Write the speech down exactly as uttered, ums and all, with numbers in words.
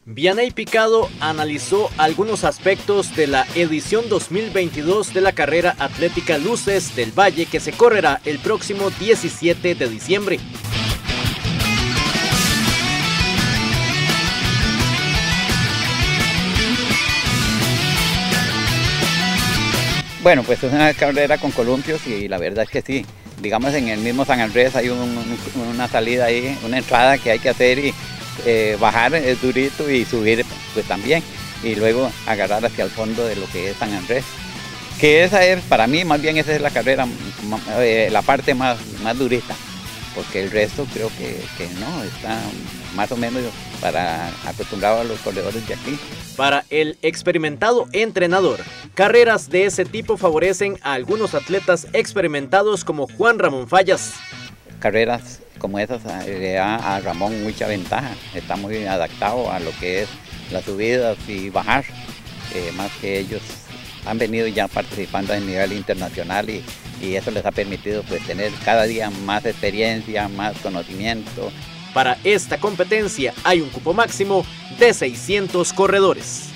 Vianey Picado analizó algunos aspectos de la edición dos mil veintidós de la carrera atlética Luces del Valle, que se correrá el próximo diecisiete de diciembre. Bueno, pues es una carrera con columpios y la verdad es que sí. Digamos, en el mismo San Andrés hay un, un, una salida ahí, una entrada que hay que hacer y eh, bajar es durito y subir pues también. Y luego agarrar hacia el fondo de lo que es San Andrés. Que esa es, para mí, más bien esa es la carrera, eh, la parte más, más durita. Porque el resto creo que, que no, está más o menos para acostumbrado a los corredores de aquí. Para el experimentado entrenador, carreras de ese tipo favorecen a algunos atletas experimentados como Juan Ramón Fallas. Carreras como esas le da a Ramón mucha ventaja, está muy adaptado a lo que es las subidas y bajar, eh, más que ellos han venido ya participando a nivel internacional y, y eso les ha permitido pues tener cada día más experiencia, más conocimiento. Para esta competencia hay un cupo máximo de seiscientos corredores.